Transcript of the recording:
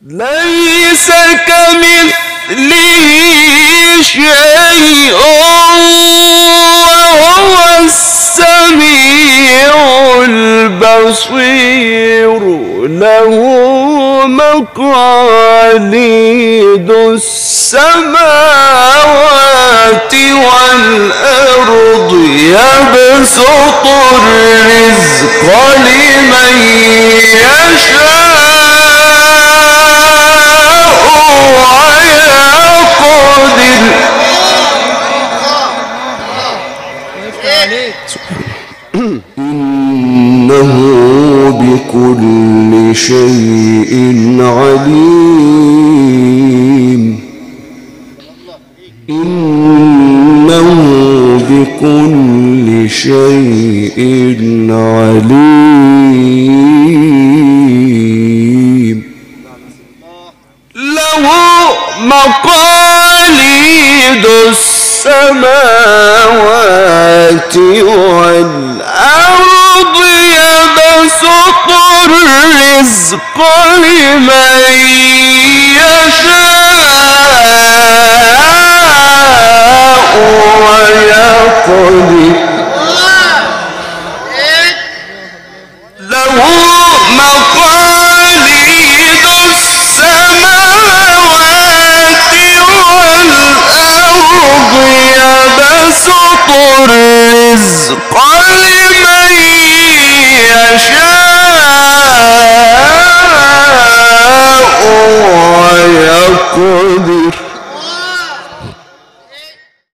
ليس كمثله شيء وهو السميع البصير له مقاليد السماوات والأرض يبسط الرزق لمن يشاء إنه بكل شيء عليم. إنه بكل شيء عليم. له مقاليد السماوات والأرض يبسط الرزق لمن يشاء ويقدر. له مقاليد السماوات والأرض يبسط الرزق